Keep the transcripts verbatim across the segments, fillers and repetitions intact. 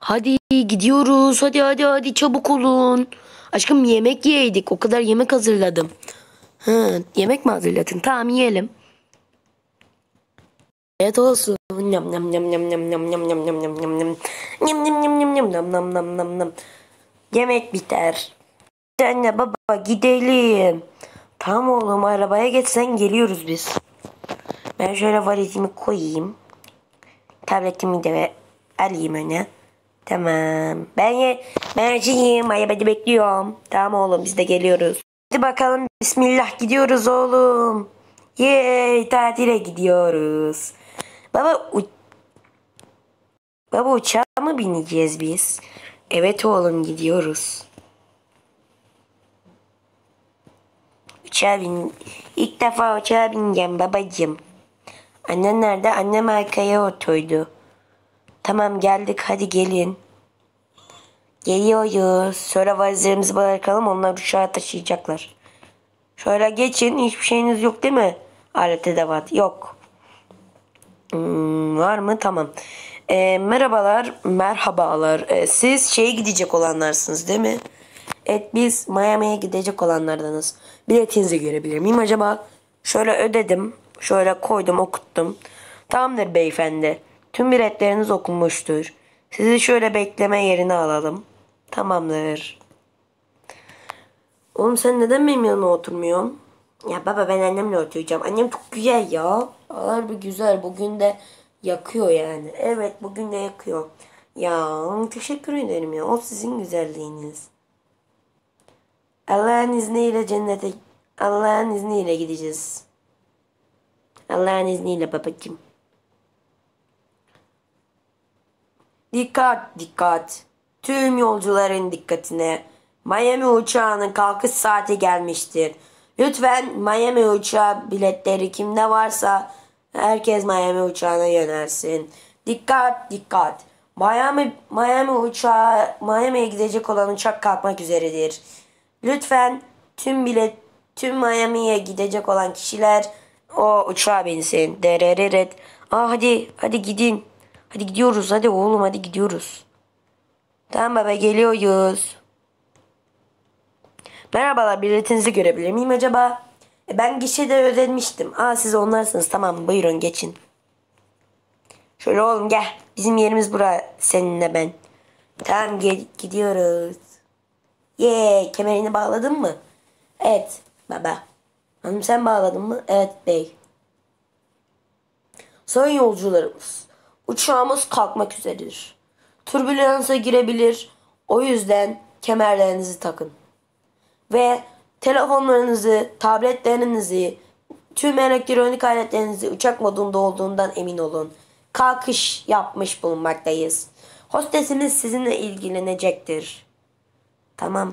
Hadi gidiyoruz. Hadi hadi hadi çabuk olun. Aşkım yemek yiyeydik. O kadar yemek hazırladım. Hı, yemek mi hazırladın? Tamam yiyelim. Evet olsun. Nyam nyam nyam nyam nyam nyam nyam nyam nyam nyam nyam nyam nyam nyam nyam nyam nyam nam nam nam nam nam. Yemek biter. Anne baba gidelim. Tamam oğlum arabaya geçsen geliyoruz biz. Ben şöyle valizimi koyayım. Tabletimi de alayım öne. Tamam. Ben ye ben açayım. Arabada bekliyorum. Tamam oğlum biz de geliyoruz. Hadi bakalım bismillah gidiyoruz oğlum. Yeee tatile gidiyoruz. Baba u Baba uçağa mı bineceğiz biz? Evet oğlum gidiyoruz. Uçağa bin. İlk defa uçağa bineceğim babacığım. Annen nerede? Annem arkaya oturdu. Tamam geldik hadi gelin. Geliyoruz. Sonra valizlerimizi bırakalım onlar uçağa taşıyacaklar. Şöyle geçin. Hiçbir şeyiniz yok değil mi? Alet edevat. Yok. Hmm, var mı? Tamam. Ee, merhabalar. Merhabalar. Ee, siz şeye gidecek olanlarsınız değil mi? Evet biz Miami'ye gidecek olanlardanız. Biletinizi görebilir miyim acaba? Şöyle ödedim. Şöyle koydum okuttum. Tamamdır beyefendi. Tüm biletleriniz okunmuştur. Sizi şöyle bekleme yerine alalım. Tamamdır. Oğlum sen neden benim yanıma oturmuyorsun? Ya baba ben annemle oturacağım. Annem çok güzel ya. Harbi güzel. Bugün de yakıyor yani. Evet bugün de yakıyor. Ya teşekkür ederim ya. O sizin güzelliğiniz. Allah'ın izniyle cennete Allah'ın izniyle gideceğiz. Allah'ın izniyle babacığım. Dikkat dikkat. Tüm yolcuların dikkatine. Miami uçağının kalkış saati gelmiştir. Lütfen Miami uçağı biletleri kimde varsa herkes Miami uçağına yönelsin. Dikkat dikkat. Miami Miami uçağı Miami'ye gidecek olan uçak kalkmak üzeredir. Lütfen tüm bilet tüm Miami'ye gidecek olan kişiler o uçağa binsin. Derereret. Aa hadi hadi gidin. Hadi gidiyoruz hadi oğlum hadi gidiyoruz. Tamam baba geliyoruz. Merhabalar biletinizi görebilir miyim acaba? E, ben gişede ödemiştim. Aa siz onlarsınız tamam buyurun geçin. Şöyle oğlum gel. Bizim yerimiz bura seninle ben. Tamam gel gidiyoruz. Yee kemerini bağladın mı? Evet baba. Hanım sen bağladın mı? Evet bey. Sayın yolcularımız. Uçağımız kalkmak üzeredir. Türbülansa girebilir. O yüzden kemerlerinizi takın. Ve telefonlarınızı, tabletlerinizi, tüm elektronik aletlerinizi uçak modunda olduğundan emin olun. Kalkış yapmış bulunmaktayız. Hostesimiz sizinle ilgilenecektir. Tamam.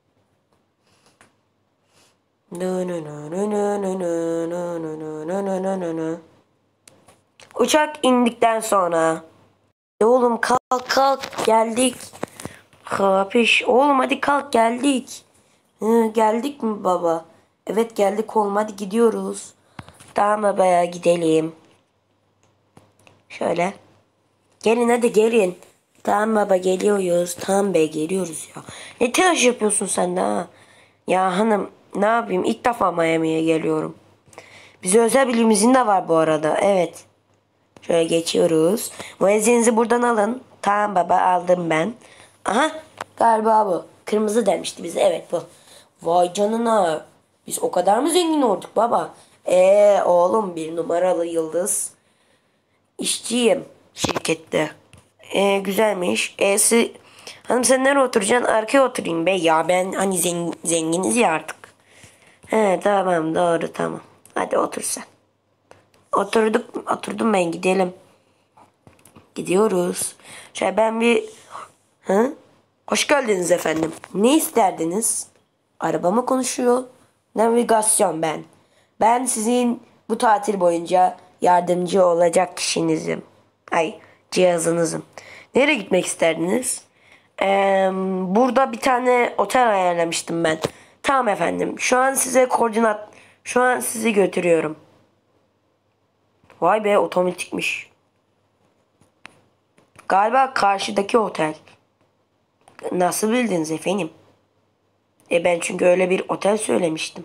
Uçak indikten sonra. Oğlum kalk kalk geldik. Kapış. Oğlum hadi kalk geldik. Hı, geldik mi baba? Evet geldik oğlum hadi gidiyoruz. Tamam baba ya gidelim. Şöyle. Gelin hadi gelin. Tamam baba geliyoruz. Tamam be geliyoruz ya. Ne telaş yapıyorsun sen de ha? Ya hanım ne yapayım ilk defa Miami'ye geliyorum. Bize özel bir limuzin de var bu arada. Evet. Şöyle geçiyoruz. Müezzinizi buradan alın. Tamam baba aldım ben. Aha galiba bu. Kırmızı demişti bize. Evet bu. Vay canına. Biz o kadar mı zengin olduk baba? Eee oğlum bir numaralı yıldız. İşçiyim şirkette. Eee güzelmiş. E'si hanım sen nereye oturacaksın? Arkaya oturayım be. Ya ben hani zengin, zenginiz ya artık. He tamam doğru tamam. Hadi otur sen. Oturduk, oturdum ben gidelim. Gidiyoruz. Şöyle ben bir... Hı? Hoş geldiniz efendim. Ne isterdiniz? Araba mı konuşuyor? Navigasyon ben. Ben sizin bu tatil boyunca yardımcı olacak kişinizim. Ay cihazınızım. Nereye gitmek isterdiniz? Ee, burada bir tane otel ayarlamıştım ben. Tamam efendim. Şu an size koordinat... Şu an sizi götürüyorum. Vay be otomatikmiş. Galiba karşıdaki otel. Nasıl bildiniz efendim? E ben çünkü öyle bir otel söylemiştim.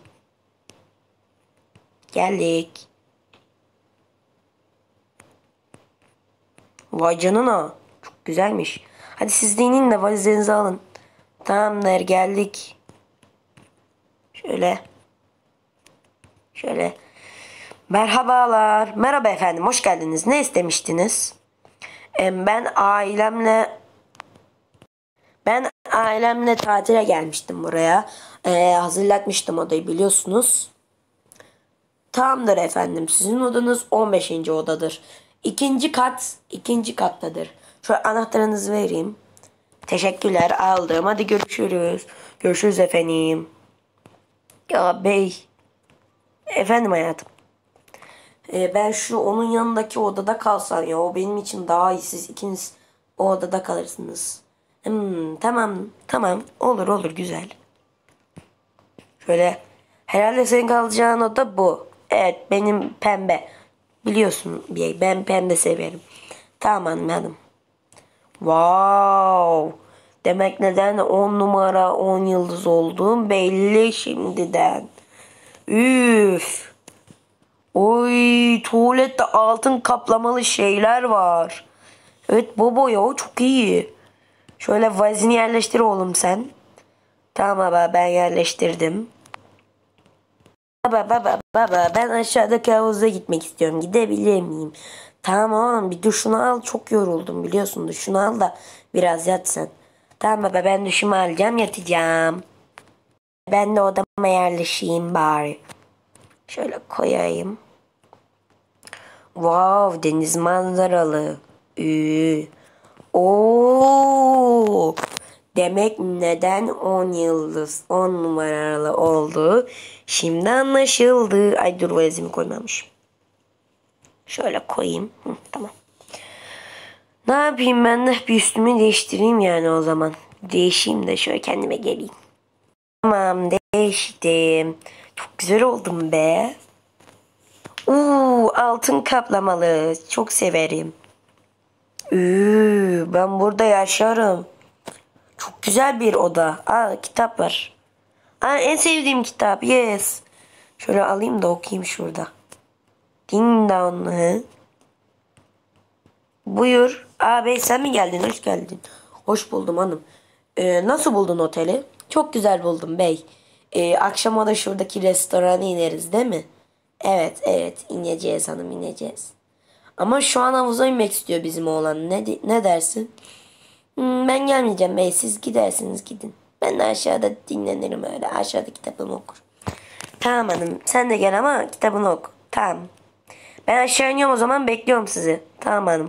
Geldik. Vay canına. Çok güzelmiş. Hadi siz de inin de valizlerinizi alın. Tamamdır, geldik. Şöyle. Şöyle. Merhabalar. Merhaba efendim. Hoş geldiniz. Ne istemiştiniz? Em, Ben ailemle ben ailemle tatile gelmiştim buraya. Ee, hazırlatmıştım odayı, biliyorsunuz. Tamamdır efendim. Sizin odanız on beşinci odadır. İkinci kat, ikinci kattadır. Şöyle anahtarınızı vereyim. Teşekkürler, aldım. Hadi görüşürüz. Görüşürüz efendim. Ya bey. Efendim hayatım. Ee, ben şu onun yanındaki odada kalsam ya. O benim için daha iyi. Siz ikiniz o odada kalırsınız. Hmm, tamam. Tamam. Olur olur, güzel. Şöyle. Herhalde senin kalacağın oda bu. Evet, benim pembe. Biliyorsun bir ben pembe severim. Tamam, anladım. Wow. Demek neden on numara on yıldız olduğum belli şimdiden. Üf. Oy, tuvalette altın kaplamalı şeyler var. Evet baba ya, çok iyi. Şöyle vazini yerleştir oğlum sen. Tamam baba, ben yerleştirdim. Baba baba baba, ben aşağıdaki havuza gitmek istiyorum. Gidebilir miyim? Tamam oğlum, bir duşunu al, çok yoruldum biliyorsun, duşunu al da biraz yat sen. Tamam baba, ben duşumu alacağım, yatacağım. Ben de odama yerleşeyim bari. Şöyle koyayım. Wow, deniz manzaralı. Ee, Oo. Demek neden on yıldız on numaralı oldu. Şimdi anlaşıldı. Ay dur, valizimi koymamışım. Şöyle koyayım. Hı, tamam. Ne yapayım, ben de bir üstümü değiştireyim yani o zaman. Değişeyim de şöyle kendime geleyim. Tamam, değiştim. Çok güzel oldum be. Uuu, altın kaplamalı. Çok severim. Üü, ben burada yaşarım. Çok güzel bir oda. Aa, kitap var. Aa, en sevdiğim kitap. Yes. Şöyle alayım da okuyayım şurada. Ding dong. Hı? Buyur. Aa bey, sen mi geldin? Hoş geldin. Hoş buldum hanım. Ee, nasıl buldun oteli? Çok güzel buldum bey. Ee, akşama da şuradaki restorana ineriz değil mi? Evet evet, ineceğiz hanım, ineceğiz. Ama şu an havuza inmek istiyor bizim oğlan. Ne, ne dersin? Hmm, ben gelmeyeceğim bey. Siz gidersiniz, gidin. Ben de aşağıda dinlenirim öyle. Aşağıda kitabımı okur. Tamam hanım. Sen de gel ama kitabını oku. Tamam. Ben aşağı iniyorum o zaman, bekliyorum sizi. Tamam hanım.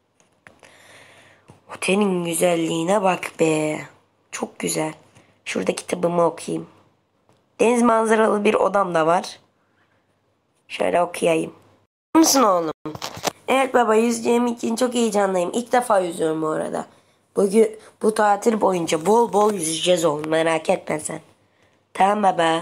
Otelin güzelliğine bak be. Çok güzel. Şurada kitabımı okuyayım. Deniz manzaralı bir odam da var. Şöyle okuyayım. Mısın oğlum? Evet baba, yüzeceğim için çok heyecanlıyım. İlk defa yüzüyorum bu arada. Bugün bu tatil boyunca bol bol yüzeceğiz oğlum, merak etme sen. Tamam baba.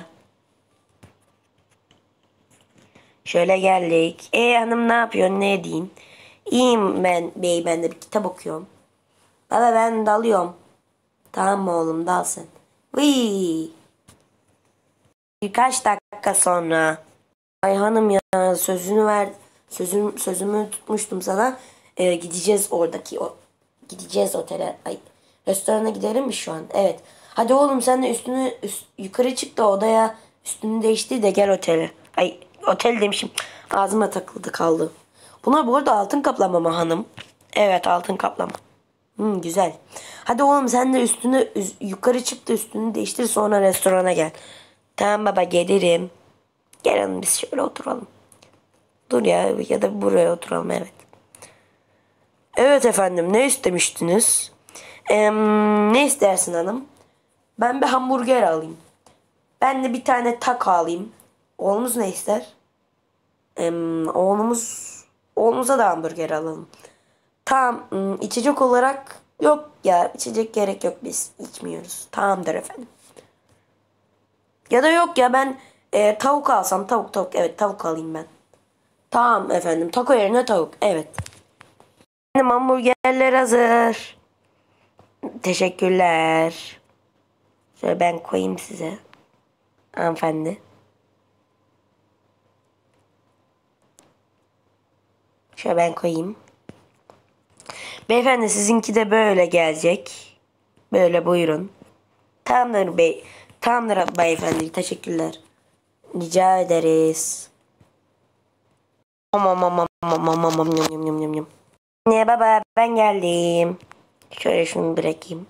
Şöyle geldik. E hanım, ne yapıyorsun, ne edeyim? İyiyim ben bey, ben de bir kitap okuyorum. Baba ben dalıyorum. Tamam mı oğlum, dal sen. Vıy. Birkaç dakika sonra. Ay hanım ya, sözünü ver. Sözüm, sözümü tutmuştum sana. Ee, gideceğiz oradaki o gideceğiz otele. Ay, restorana gidelim mi şu an? Evet. Hadi oğlum, sen de üstünü üst, yukarı çık da odaya üstünü değiştir de gel otele. Ay, otel demişim. Ağzıma takıldı kaldı. Bunlar bu arada altın kaplama mı hanım? Evet, altın kaplama. Hmm, güzel. Hadi oğlum, sen de üstünü üz- yukarı çık da üstünü değiştir, sonra restorana gel. Tamam baba, gelirim. Gel hanım, biz şöyle oturalım. Dur ya, ya da buraya oturalım, evet. Evet efendim, ne istemiştiniz? Ee, ne istersin hanım? Ben bir hamburger alayım. Ben de bir tane taco alayım. Oğlumuz ne ister? Ee, oğlumuz oğlumuza da hamburger alalım. Tamam, ım, içecek olarak yok ya, içecek gerek yok, biz içmiyoruz. Tamamdır efendim. Ya da yok ya, ben e, tavuk alsam, tavuk tavuk, evet tavuk alayım ben. Tamam efendim, taco yerine tavuk, evet. Hamburgerler hazır. Teşekkürler. Şöyle ben koyayım size. Hanımefendi. Şöyle ben koyayım. Beyefendi sizinki de böyle gelecek. Böyle buyurun. Tamamdır bey. Tamamdır beyefendi. Teşekkürler. Rica ederiz. Aman aman aman aman aman yum yum yum yum. Ne baba ben geldim. Şöyle şunu bırakayım.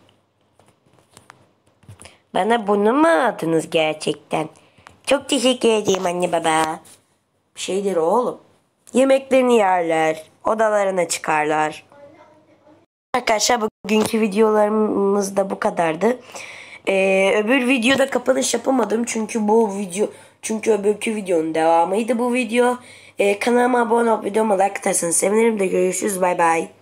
Bana bunu mu aldınız gerçekten? Çok teşekkür ederim anne baba. Şeydir oğlum. Yemeklerini yerler. Odalarına çıkarlar. Arkadaşlar bugünkü videolarımız da bu kadardı. Ee, öbür videoda kapanış yapamadım. Çünkü bu video çünkü öbürkü videonun devamıydı bu video. Ee, kanalıma abone olup videoma like atarsanız sevinirim de görüşürüz. Bay bay.